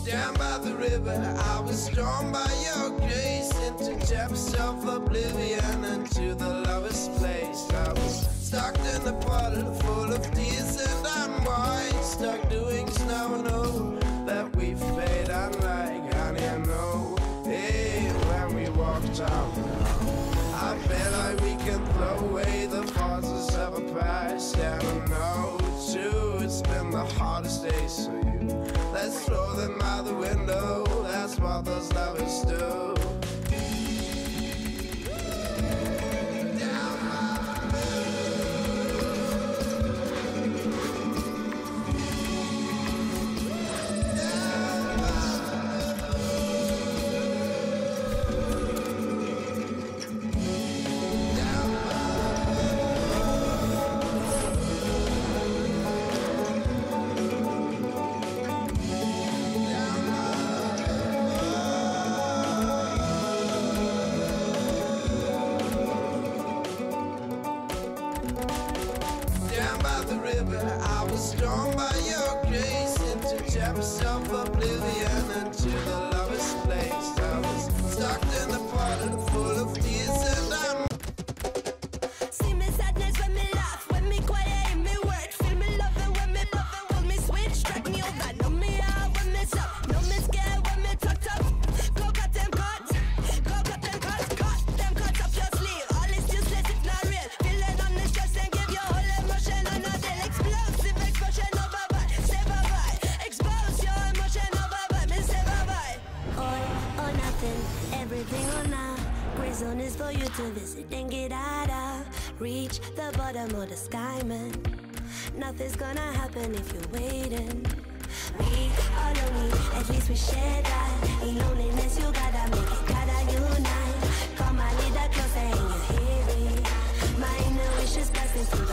Down by the river, I was drawn by your grace into depths of oblivion, into the lover's place. I was stuck in a bottle full of tears and unwind, stuck doing snow, know that we've played unlike honey, I know. Hey, when we walked out, I feel like we can throw away the forces of a past. And I know too, it's been the hardest days for you. Let's throw them out the window, that's what those lovers do. I was drawn by your grace into depths of oblivion, into the lover's place. I was stuck in a bottle full of tears and I'm see me sadness when me laugh, when me quiet in me word. Feel me loving when me loving, when me switch. Strike me over, know me out when me stop. Know me scared when me talk tough. Go cut them cut, go cut them cut, cut them cut up your sleeve. All is useless, it's not real. Feeling on the stress and give your whole emotion on a deal. Explosive explosion over bye, say bye bye. Expose your emotion over bye, me say bye bye. All or nothing, everything or none. Gray zone is for you to visit and get out of. Reach the bottom of the sky, man. Nothing's gonna happen if you're waiting. We are lonely, at least we share that. In loneliness you gotta make it, gotta unite. Come a little closer and you hear it. My inner wish is passing through